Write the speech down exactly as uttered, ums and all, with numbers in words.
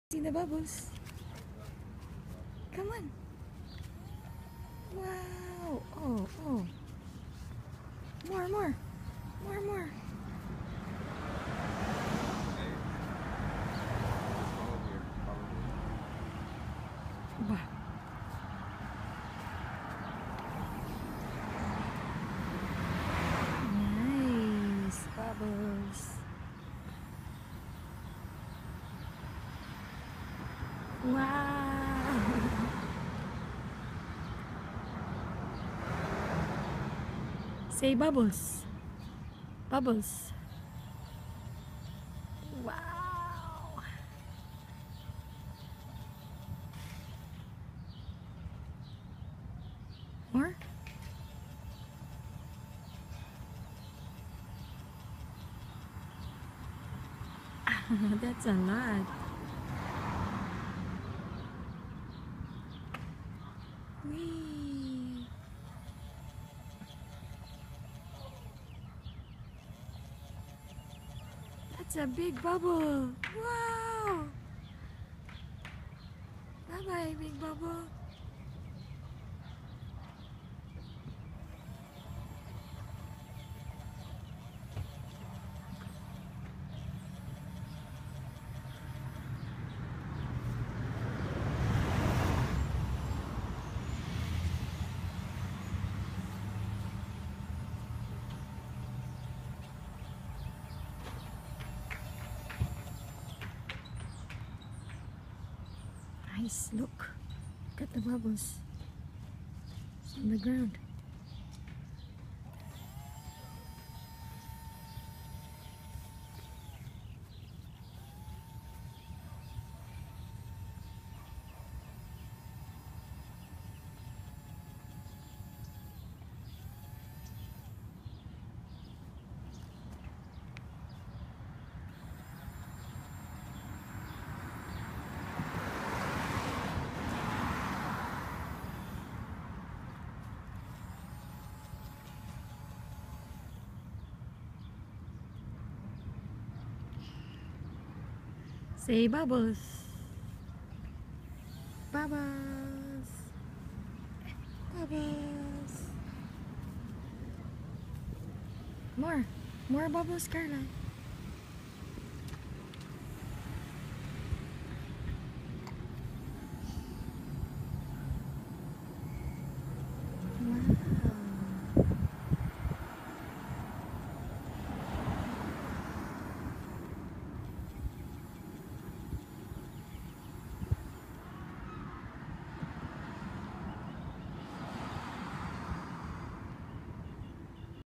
See the bubbles. Come on. Wow. Oh, oh. More, more. More, more. Wow. Nice bubbles. Wow. Say bubbles. Bubbles. Wow. More? That's a lot. Whee. That's a big bubble. Wow. Bye-bye, big bubble. Nice, look. Look at the bubbles. It's on the ground. Say bubbles. Bubbles. Bubbles. More. More bubbles, Carlisle.